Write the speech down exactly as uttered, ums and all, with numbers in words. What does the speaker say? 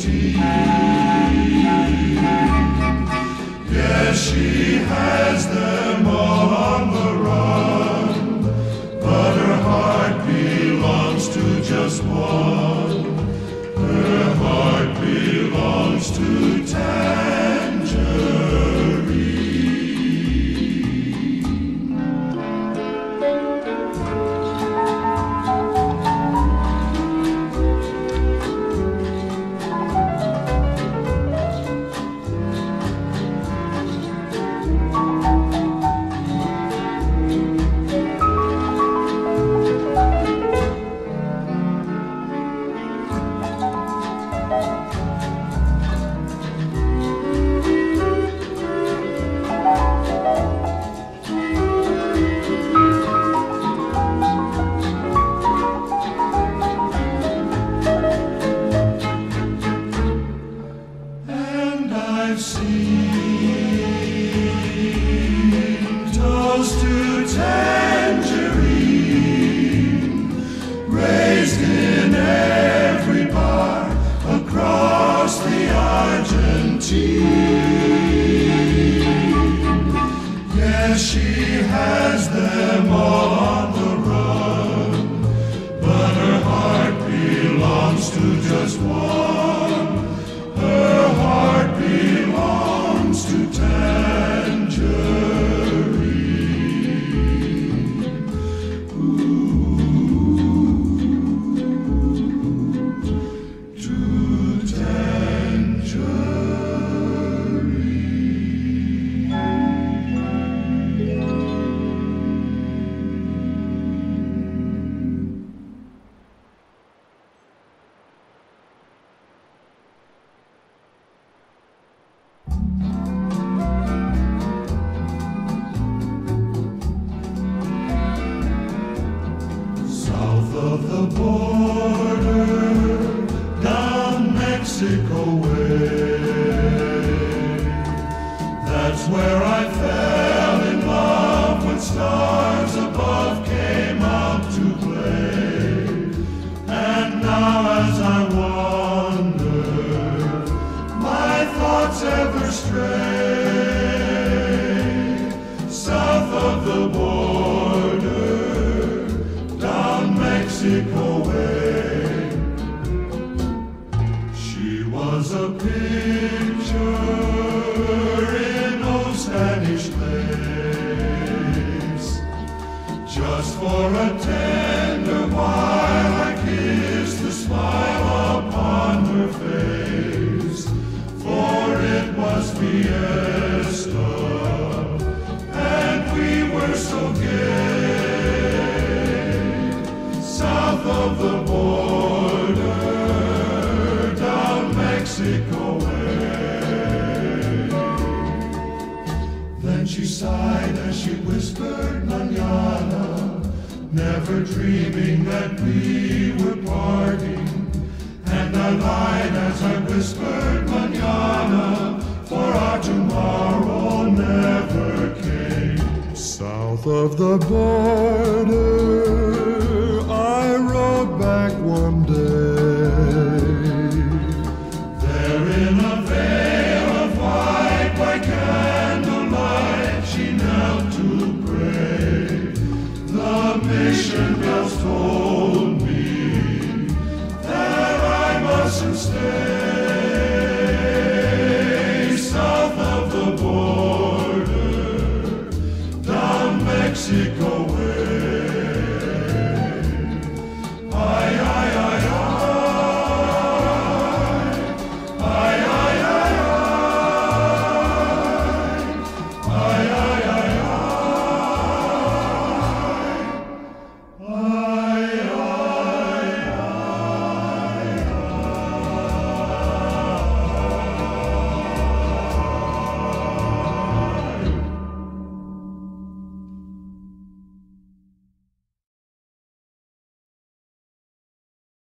guarantee. Yes, she has them all on the run, but her heart belongs to just one. Her heart belongs to Tangerine. Yes, she has them all on the run, but her heart belongs to just one. Her heart belongs to Tangerine. Ooh, to Tangerine. South of the border, down Mexico way, that's where I fell in love when stars above came out to play. And now as I wander, my thoughts ever stray south of the border, down Mexico way. She was a picture in old Spanish lace, just for a tender while I kissed the smile upon her face, for it was fiesta, and we were so gay, south of the border, down Mexico way. Then she sighed as she whispered mañana, never dreaming that we were parting. And I lied as I whispered mañana, for our tomorrow never came. South of the border, I rode back one day. There in a veil of white by candlelight, she knelt to pray. The mission bells told me that I mustn't stay.